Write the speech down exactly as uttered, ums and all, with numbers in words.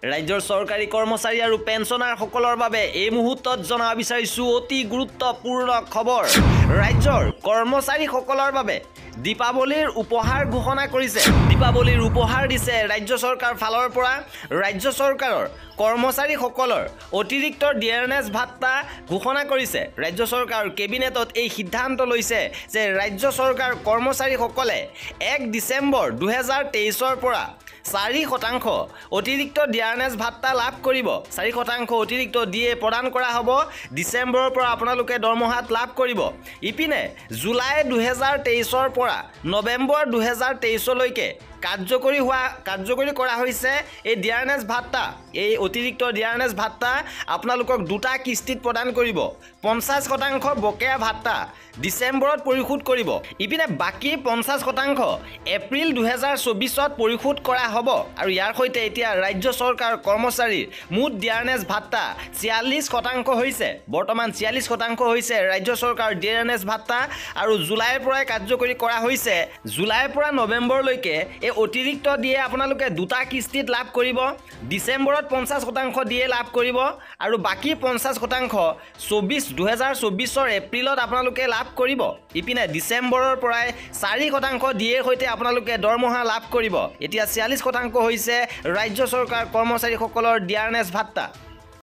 ৰাজ্যৰ চৰকাৰী কৰ্মচাৰী আৰু পেঞ্চনাৰসকলৰ বাবে এই মুহূৰ্তত জনাব বিচাৰিছোঁ অতি গুৰুত্বপূৰ্ণ খবৰ। ৰাজ্যৰ কৰ্মচাৰীসকলৰ বাবে দীপাৱলীৰ উপহাৰ ঘোষণা কৰিছে। দীপাৱলীৰ উপহাৰ দিছে ৰাজ্য চৰকাৰ ফালৰ পৰা। ৰাজ্য চৰকাৰৰ কৰ্মচাৰীসকলৰ অতিৰিক্ত ডিয়াৰনেছ ভাত্তা ঘোষণা কৰিছে। ৰাজ্য চৰকাৰ কেবিনেটত এই সিদ্ধান্ত লৈছে যে ৰাজ্য চৰকাৰ কৰ্মচাৰীসকলে এক ডিচেম্বৰ দুহেজাৰ তেইছৰ পৰা চাৰি শতাংশ অতিৰিক্ত ডিয়াৰনেছ ভাত্তা লাভ কৰিব। চাৰি শতাংশ অতিৰিক্ত দিয়ে প্ৰদান কৰা হ'ব। ডিচেম্বৰৰ পৰা আপোনালোকে দৰমহাত লাভ কৰিব। ইপিনে জুলাই দুহেজাৰ তেইছৰ পৰা নৱেম্বৰ দুহেজাৰ তেইছলৈকে কাৰ্যকৰী হোৱা কাৰ্যকৰী কৰা হৈছে এই ডিয়াৰনেছ ভাত্তা। এই অতিৰিক্ত ডিয়াৰনেছ ভাত্তা আপোনালোকক দুটা কিস্তিত প্ৰদান কৰিব। পঞ্চাছ শতাংশ বকেয়া ভাত্তা ডিচেম্বৰত পৰিশোধ কৰিব। ইপিনে বাকী পঞ্চাছ শতাংশ এপ্ৰিল দুহেজাৰ চৌবিছত পৰিশোধ কৰা হ'ব। আৰু ইয়াৰ সৈতে এতিয়া ৰাজ্য চৰকাৰ কৰ্মচাৰীৰ মুঠ ডিয়াৰনেছ ভাত্তা ছিয়াল্লিছ শতাংশ হৈছে। বৰ্তমান ছিয়াল্লিছ শতাংশ হৈছে ৰাজ্য চৰকাৰ ডিয়াৰনেছ ভাত্তা আৰু জুলাইৰ পৰাই কাৰ্যকৰী কৰা হৈছে। জুলাইৰ পৰা নৱেম্বৰলৈকে এই অতিৰিক্ত দিয়ে আপোনালোকে দুটা কিস্তিত লাভ কৰিব। ডিচেম্বৰত পঞ্চাছ শতাংশ দিয়ে লাভ কৰিব আৰু বাকী পঞ্চাছ শতাংশ চৌবিছ দুহেজাৰ চৌবিছৰ এপ্ৰিলত আপোনালোকে লাভ কৰিব। ইপিনে ডিচেম্বৰৰ পৰাই চাৰি শতাংশ দিয়ে সৈতে আপোনালোকে দৰমহা লাভ কৰিব। এতিয়া ছিয়াল্লিছ শতাংশ হৈছে ৰাজ্য চৰকাৰ কৰ্মচাৰীসকলৰ ডিয়াৰনেছ ভাত্তা।